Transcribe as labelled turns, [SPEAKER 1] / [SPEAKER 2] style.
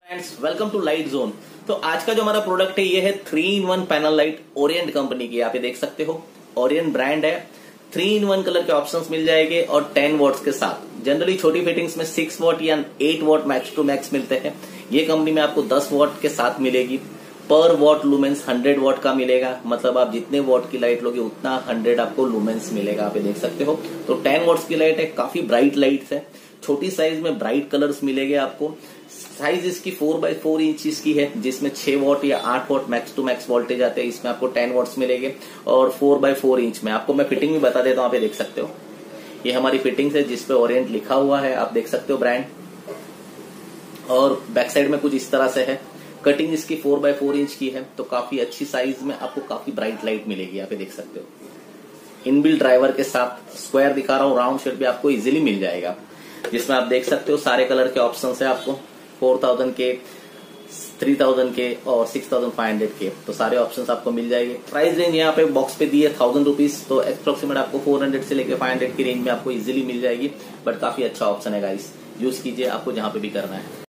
[SPEAKER 1] Friends welcome to light zone. तो आज का जो हमारा प्रोडक्ट है ये है 3-in-1 panel light Orient company की। आप ये देख सकते हो, ओरिएंट ब्रांड है। 3-in-1 कलर के ऑप्शंस मिल जाएंगे और 10 वॉट्स के साथ। जनरली छोटी फिटिंग्स में 6 वॉट या 8 वॉट मैक्स टू मैक्स मिलते हैं। ये कंपनी में आपको 10 वॉट के साथ मिलेगी। पर वॉट लुमेंस 100 वॉट का मिलेगा, मतलब आप जितने वॉट की लाइट लोगे उतना 100 आपको लुमेंस मिलेगा। आप ये देख सकते हो। तो 10 वॉट्स की लाइट है, काफी ब्राइट लाइट्स है। छोटी साइज में ब्राइट कलर्स मिलेंगे आपको। साइज इसकी 4x4 इंच की है, जिसमें 6 वॉट या 8 watt max to max voltage आते हैं। इसमें आपको 10 वॉट्स मिलेंगे और 4x4 इंच में। आपको मैं फिटिंग भी बता देता हूँ, आप ये देख सकते हो। ये हमारी फिटिंग्स है जिसपे ओरिएंट लिखा हुआ है, आप देख सकते हो ब्रांड। और बैक साइड में कुछ इस तरह से है। कटिंग इसकी 4x4 इंच की है, तो काफी अच्छी साइज में आपको काफी ब्राइट लाइट मिलेगी। आप ये देख सकते हो। इनबिल्ट ड्राइवर के साथ स्क्वायर दिखा रहा हूँ, राउंड शेप भी आपको इजीली मिल जाएगा, जिसमें आप देख सकते हो सारे कलर के ऑप्शन है आपको। 4000 के, 3000 के और 6500 के, तो सारे ऑप्शंस आपको मिल जाएंगे। प्राइस रेंज यहाँ पे बॉक्स पे दी है 1000 रुपीज, तो अप्रोक्सीमेट आपको 400 से लेकर 500 की रेंज में आपको इजीली मिल जाएगी। बट काफी अच्छा ऑप्शन है गाइस, यूज कीजिए आपको जहां पे भी करना है।